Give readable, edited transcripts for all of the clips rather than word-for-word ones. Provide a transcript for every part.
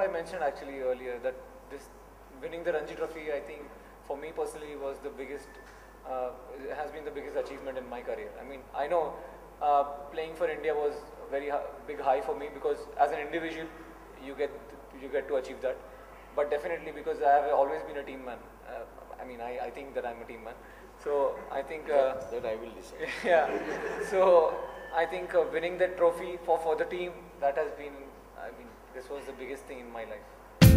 I mentioned actually earlier that this winning the Ranji Trophy, I think for me personally was the biggest, has been the biggest achievement in my career. I mean, I know playing for India was very big high for me because as an individual you get to achieve that, but definitely because I have always been a team man. I mean, I think that I'm a team man. So I think that I will decide. Yeah. So I think winning that trophy for the team, that has been, I mean, this was the biggest thing in my life.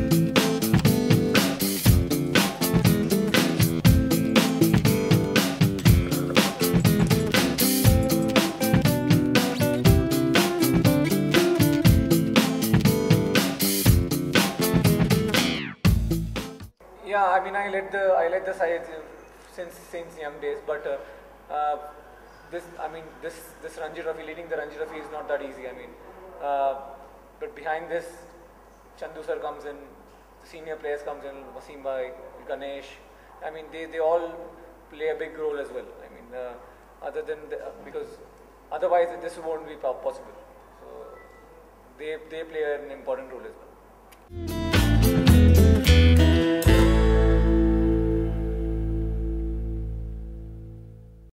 Yeah, I mean, I led the side since young days, but this Ranji Trophy, leading the Ranji Trophy is not that easy. I mean, but behind this, Chandu sir comes in, senior players comes in, Wasim bhai, Ganesh. I mean, they all play a big role as well. I mean, other than because otherwise this won't be possible. So they play an important role as well.